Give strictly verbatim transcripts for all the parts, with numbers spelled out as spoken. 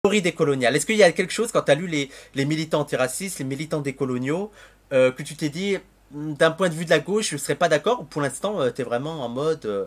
théorie décoloniale. Est-ce qu'il y a quelque chose, quand tu as lu les, les militants antiracistes, les militants décoloniaux, euh, que tu t'es dit, d'un point de vue de la gauche, je ne serais pas d'accord, ou pour l'instant, euh, tu es vraiment en mode... euh,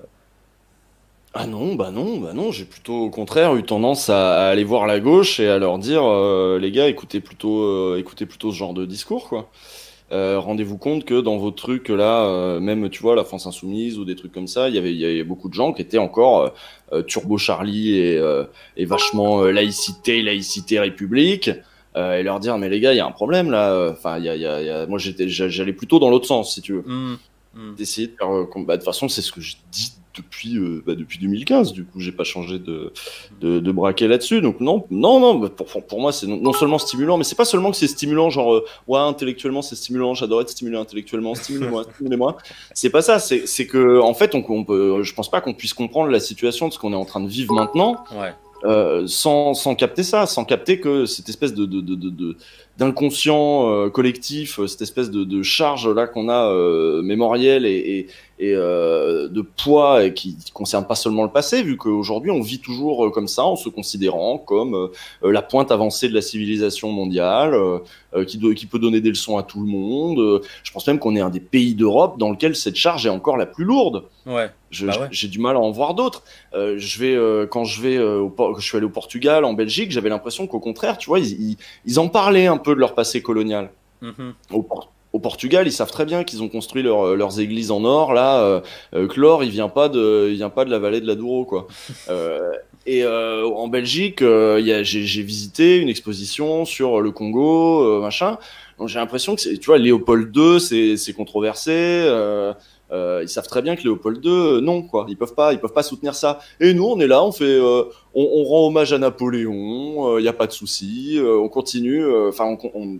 Ah non, bah non, bah non, j'ai plutôt au contraire eu tendance à, à aller voir la gauche et à leur dire, euh, les gars, écoutez plutôt, euh, écoutez plutôt ce genre de discours, quoi. Euh, rendez-vous compte que dans vos trucs là, euh, même tu vois la France Insoumise ou des trucs comme ça, il y avait, il y avait beaucoup de gens qui étaient encore euh, euh, Turbo Charlie et, euh, et vachement euh, laïcité, laïcité, république, euh, et leur dire mais les gars, il y a un problème là. Enfin, il y a, il y a, il y a... moi j'étais, j'allais plutôt dans l'autre sens si tu veux. hmm, hmm. D'essayer de faire, euh, com- bah, de toute façon, c'est ce que je dis depuis, euh, bah, depuis deux mille quinze. Du coup, j'ai pas changé de, de, de braquet là-dessus. Donc non, non, non. Bah, pour, pour pour moi, c'est non, non seulement stimulant, mais c'est pas seulement que c'est stimulant, genre euh, ouais, intellectuellement, c'est stimulant. J'adore être stimulé intellectuellement. Stimulez-moi, stimulez-moi. C'est pas ça. C'est c'est que en fait, on, on peut, je pense pas qu'on puisse comprendre la situation de ce qu'on est en train de vivre maintenant Ouais, euh, sans, sans capter ça, sans capter que cette espèce de, de, de, de, de- d'inconscient euh, collectif, euh, cette espèce de, de charge là qu'on a euh, mémorielle et, et, et euh, de poids et qui, qui concerne pas seulement le passé, vu qu'aujourd'hui on vit toujours euh, comme ça, en se considérant comme euh, euh, la pointe avancée de la civilisation mondiale, euh, euh, qui, do- qui peut donner des leçons à tout le monde. Euh, Je pense même qu'on est un des pays d'Europe dans lequel cette charge est encore la plus lourde. ouais, Je- bah ouais. j'ai du mal à en voir d'autres. Euh, je vais euh, quand je vais euh, au, Por- je suis allé au Portugal, en Belgique, j'avais l'impression qu'au contraire, tu vois, ils, ils, ils en parlaient un peu de leur passé colonial. Mhm. Au, Por- au Portugal, ils savent très bien qu'ils ont construit leur- leurs églises en or. Là, euh, euh, que l'or, il vient pas de, il vient pas de la vallée de la Douro, quoi. Euh, et euh, en Belgique, euh, il y a, j'ai, j'ai visité une exposition sur le Congo, euh, machin. Donc j'ai l'impression que c'est, tu vois, Léopold deux, c'est, c'est controversé. Euh, euh, ils savent très bien que Léopold deux, euh, non, quoi. Ils peuvent pas, ils peuvent pas soutenir ça. Et nous, on est là, on fait, euh, on, on rend hommage à Napoléon. Il y a pas de souci, euh, on continue. euh, Enfin, on, on-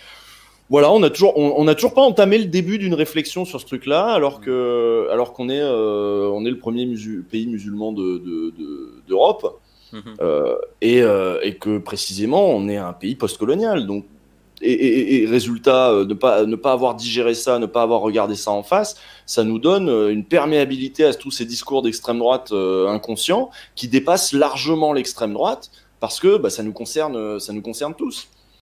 voilà, on a toujours, on, on a toujours pas entamé le début d'une réflexion sur ce truc-là, alors Mhm. que, alors qu'on est, euh, on est le premier musu- pays musulman de, de- de- d'Europe, Mhm. euh, et, euh, et que précisément, on est un pays postcolonial. Donc, et, et- et résultat, euh, ne pas, ne pas avoir digéré ça, ne pas avoir regardé ça en face, ça nous donne euh, une perméabilité à tous ces discours d'extrême droite euh, inconscients qui dépassent largement l'extrême droite, parce que bah, ça nous concerne, ça nous concerne tous.